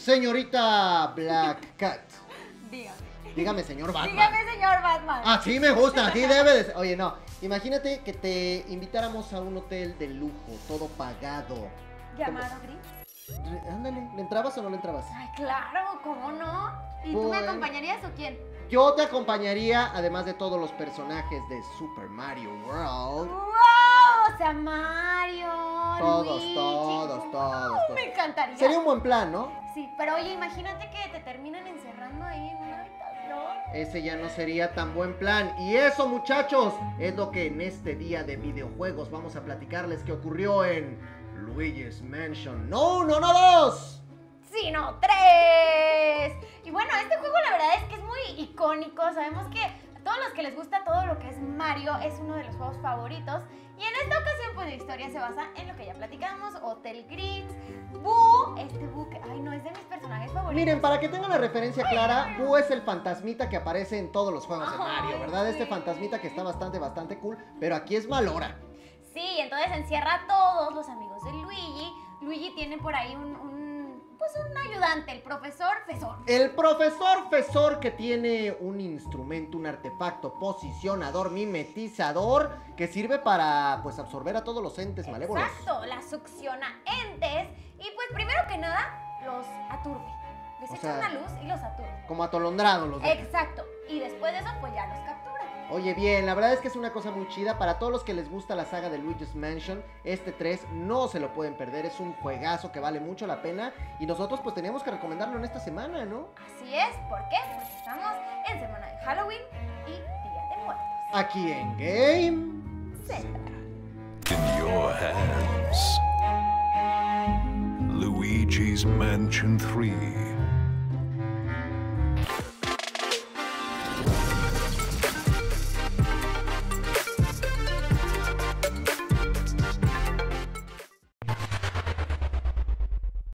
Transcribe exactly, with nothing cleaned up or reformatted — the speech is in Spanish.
Señorita Black Cat. Dígame. Dígame, señor Batman. Dígame, señor Batman. Así me gusta, así debe de ser. Oye, no, imagínate que te invitáramos a un hotel de lujo, todo pagado. ¿Llamado Gris? Re- Ándale, ¿le entrabas o no le entrabas? Ay, claro, ¿cómo no? ¿Y tú me Bueno. acompañarías o quién? Yo te acompañaría, además de todos los personajes de Super Mario World. ¡Wow! O sea, Mario, Todos, Luigi, todos, ¡wow! todos, todos. Me encantaría. Sería un buen plan, ¿no? Sí, pero oye, imagínate que te terminan encerrando ahí en una habitación. Ese ya no sería tan buen plan. Y eso, muchachos, es lo que en este día de videojuegos vamos a platicarles que ocurrió en Luigi's Mansion. ¡No, no, no, dos! Sino tres. Y bueno, este juego la verdad es que es muy icónico. Sabemos que a todos los que les gusta todo lo que es Mario es uno de los juegos favoritos. Y en esta ocasión pues la historia se basa en lo que ya platicamos, Hotel Gris, Boo, este Boo que, ay no, es de mis personajes favoritos. Miren, para que tengan la referencia clara, Boo es el fantasmita que aparece en todos los juegos de Mario, Ay, ¿verdad? sí. Este fantasmita que está bastante, bastante cool, pero aquí es Malora. Sí, entonces encierra a todos los amigos de Luigi. Luigi tiene por ahí un, un pues un ayudante, el profesor Fesor. El profesor Fesor, que tiene un instrumento, un artefacto posicionador, mimetizador, que sirve para, pues, absorber a todos los entes malévolos. Exacto, la succiona entes y pues primero que nada los aturde. Les O echa sea, una luz y los aturde. Como atolondrados los deja. Exacto, y después de eso pues ya los captura. Oye, bien, la verdad es que es una cosa muy chida. Para todos los que les gusta la saga de Luigi's Mansion, este tres no se lo pueden perder. Es un juegazo que vale mucho la pena. Y nosotros pues teníamos que recomendarlo en esta semana, ¿no? Así es, ¿por qué? Porque estamos en semana de Halloween y Día de Muertos. Aquí en Game Zelda. In your hands, Luigi's Mansion three.